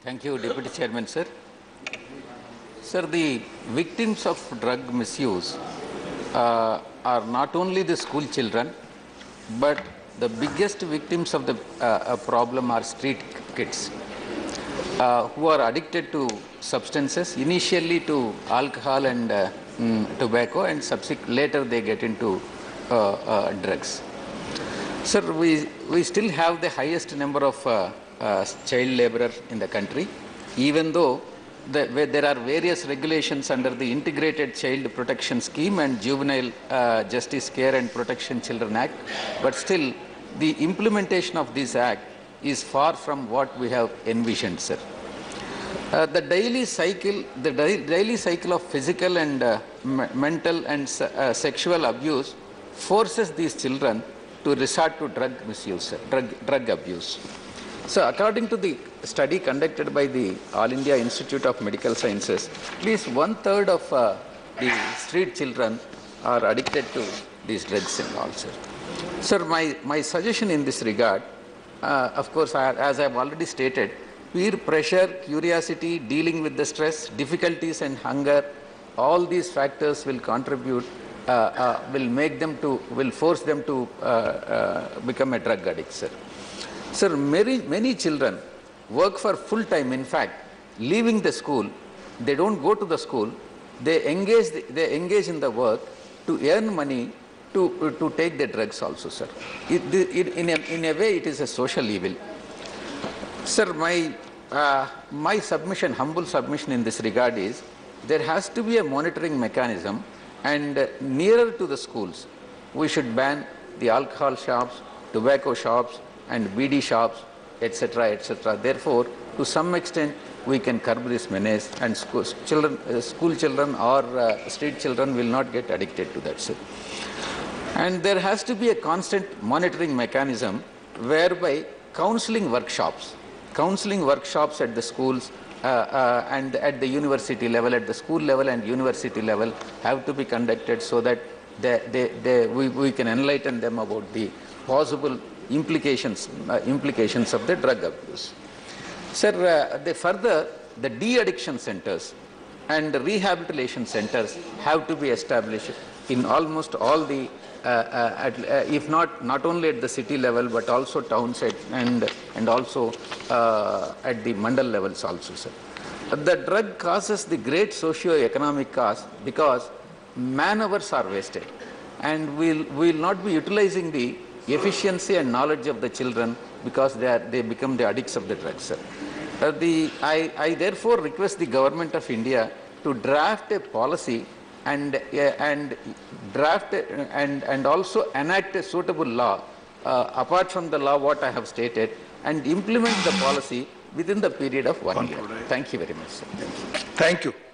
Thank you, Deputy Chairman, sir. Sir, the victims of drug misuse are not only the school children, but the biggest victims of the problem are street kids who are addicted to substances, initially to alcohol and tobacco, and later they get into drugs. Sir, we still have the highest number of child laborers in the country, even though there are various regulations under the Integrated Child Protection Scheme and Juvenile Justice Care and Protection Children Act, but still the implementation of this act is far from what we have envisioned, sir. The daily cycle of physical and mental and sexual abuse forces these children to resort to drug misuse, drug abuse. So, according to the study conducted by the All India Institute of Medical Sciences, at least 1/3 of the street children are addicted to these drugs and all, sir. Sir, my suggestion in this regard, of course, as I have already stated, peer pressure, curiosity, dealing with the stress, difficulties and hunger, all these factors will contribute, will force them to become a drug addict, sir. Sir, many children work for full time. In fact, leaving the school, they don't go to the school, they engage in the work to earn money to take the drugs also, sir. In a way, it is a social evil. Sir, my submission, humble submission in this regard is, there has to be a monitoring mechanism, and nearer to the schools, we should ban the alcohol shops, tobacco shops, and BD shops, etc., etc. Therefore, to some extent, we can curb this menace, and school children or street children will not get addicted to that, sir. And there has to be a constant monitoring mechanism whereby counseling workshops at the schools and at the university level, at the school level and university level, have to be conducted so that we can enlighten them about the possible implications of the drug abuse. Sir, the de-addiction centers and rehabilitation centers have to be established in almost all the, if not only at the city level, but also townside and also at the mandal levels also, sir. The drug causes the great socio-economic cost because man-hours are wasted, and we will not be utilizing the efficiency and knowledge of the children because they become the addicts of the drugs, sir. I therefore request the Government of India to draft a policy and also enact a suitable law apart from the law what I have stated, and implement the policy within the period of 1 year. Thank you very much, sir. Thank you.